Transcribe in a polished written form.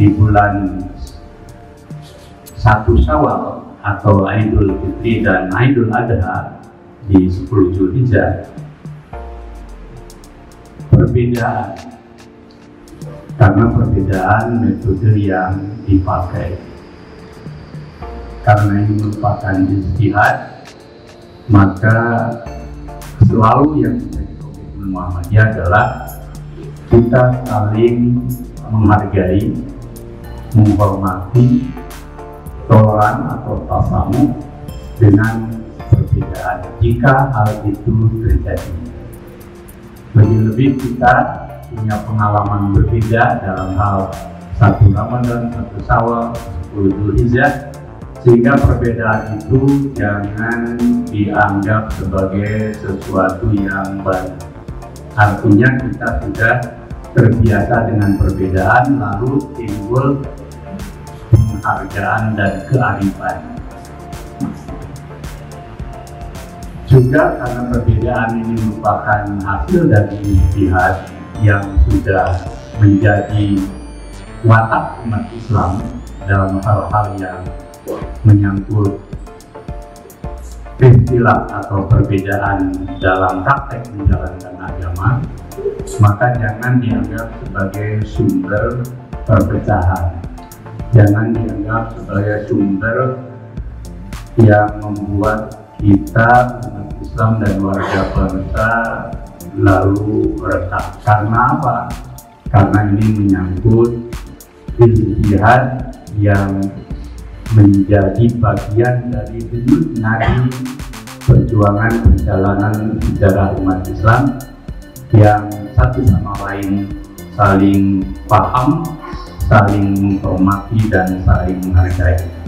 di bulan 1 Syawal atau Idul Fitri dan Idul Adha di 10 Zulhijjah, perbedaan karena perbedaan metode yang dipakai. Karena ini merupakan ijtihad, maka selalu yang menjadi komitmen Muhammadiyah adalah kita saling menghargai, menghormati, toleran atau tasamuh dengan perbedaan jika hal itu terjadi. Lebih-lebih kita punya pengalaman berbeda dalam hal 1 Ramadan, 1 Syawal, 10 Zulhijjah, sehingga perbedaan itu jangan dianggap sebagai sesuatu yang baru. Artinya kita sudah terbiasa dengan perbedaan, lalu timbul penghargaan dan kearifan. Juga karena perbedaan ini merupakan hasil dari ijtihad yang sudah menjadi watak umat Islam dalam hal-hal yang menyangkut istilah atau perbedaan dalam praktek menjalankan agama, maka jangan dianggap sebagai sumber perpecahan, jangan dianggap sebagai sumber yang membuat kita umat Islam dan warga bangsa lalu retak. Karena apa? Karena ini menyangkut ijtihad yang menjadi bagian dari denyut nadi perjuangan perjalanan sejarah umat Islam yang satu sama lain saling paham, saling menghormati dan saling menghargai.